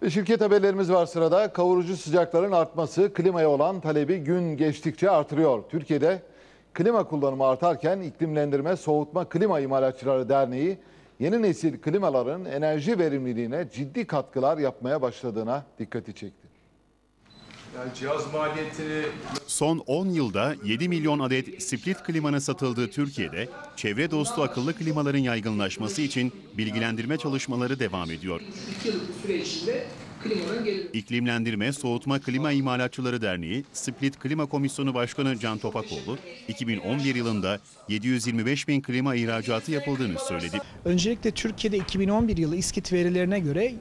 Ve şirket haberlerimiz var sırada. Kavurucu sıcakların artması klimaya olan talebi gün geçtikçe artırıyor. Türkiye'de klima kullanımı artarken İklimlendirme, Soğutma, Klima İmalatçıları Derneği yeni nesil klimaların enerji verimliliğine ciddi katkılar yapmaya başladığına dikkati çekti. Yani cihaz maliyetini... Son 10 yılda 7 milyon adet split klimanın satıldığı Türkiye'de çevre dostu akıllı klimaların yaygınlaşması için bilgilendirme çalışmaları devam ediyor. 2 yıllık bir süre içinde klimanın İklimlendirme, Soğutma, Klima İmalatçıları Derneği Split Klima Komisyonu Başkanı Can Topakoğlu, 2011 yılında 725 bin klima ihracatı yapıldığını söyledi. Öncelikle Türkiye'de 2011 yılı İSKİT verilerine göre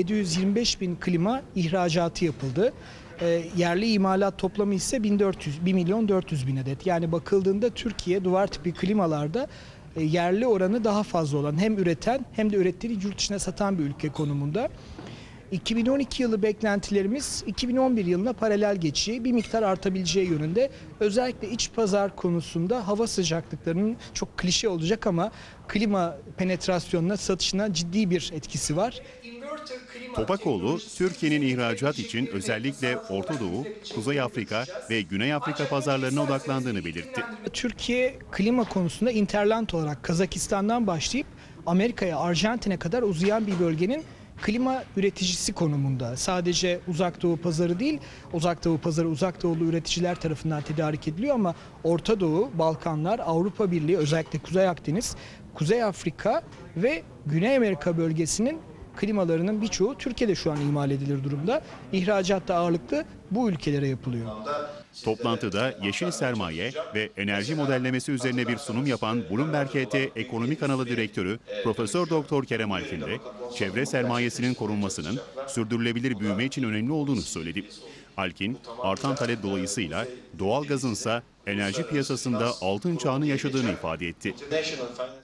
725 bin klima ihracatı yapıldı. Yerli imalat toplamı ise 1 milyon 400 bin adet. Yani bakıldığında Türkiye duvar tipi klimalarda yerli oranı daha fazla olan, hem üreten hem de ürettiğini yurt dışına satan bir ülke konumunda. 2012 yılı beklentilerimiz 2011 yılına paralel geçeceği, bir miktar artabileceği yönünde. Özellikle iç pazar konusunda hava sıcaklıklarının, çok klişe olacak ama klima penetrasyonuna, satışına ciddi bir etkisi var. Topakoğlu, Türkiye'nin ihracat için özellikle Orta Doğu, Kuzey Afrika ve Güney Afrika pazarlarına odaklandığını belirtti. Türkiye klima konusunda interland olarak Kazakistan'dan başlayıp Amerika'ya, Arjantin'e kadar uzayan bir bölgenin klima üreticisi konumunda. Sadece Uzak Doğu pazarı değil, Uzak Doğu pazarı Uzak Doğulu üreticiler tarafından tedarik ediliyor ama Orta Doğu, Balkanlar, Avrupa Birliği, özellikle Kuzey Akdeniz, Kuzey Afrika ve Güney Amerika bölgesinin klimalarının birçoğu Türkiye'de şu an imal edilir durumda. İhracatta ağırlıklı bu ülkelere yapılıyor. Toplantıda yeşil sermaye ve enerji modellemesi üzerine bir sunum yapan Bloomberg HT Ekonomi Kanalı Direktörü Profesör Doktor Kerem Alkin de çevre sermayesinin korunmasının sürdürülebilir büyüme için önemli olduğunu söyledi. Alkin, artan talep dolayısıyla doğalgazınsa enerji piyasasında altın çağını yaşadığını ifade etti.